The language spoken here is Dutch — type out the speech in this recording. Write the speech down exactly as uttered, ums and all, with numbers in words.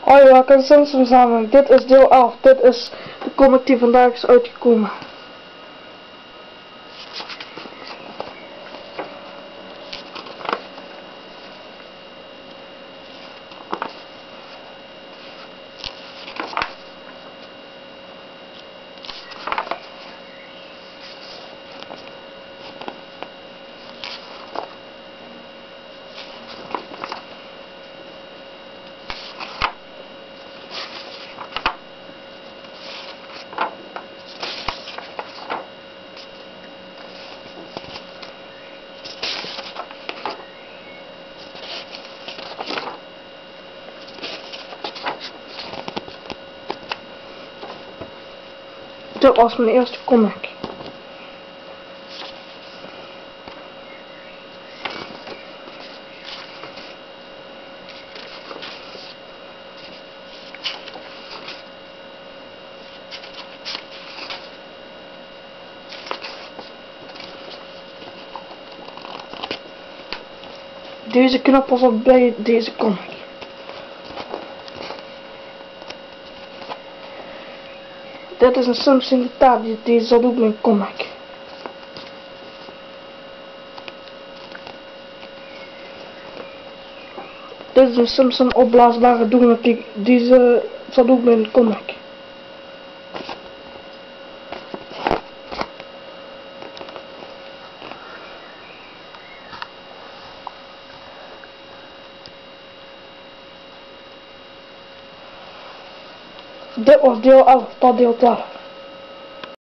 Hoi, welkom Simpsons samen. Dit is deel elf. Dit is de comic die vandaag is uitgekomen. Dit was mijn eerste comic. Deze knop was al bij deze comic. Dit is een Simpson taal, die zat ook mijn comic. Dit is een Simpson opblaasbare doelnet, die, deze zat ook mijn comic. Dit was deel elf, tot deel twaalf.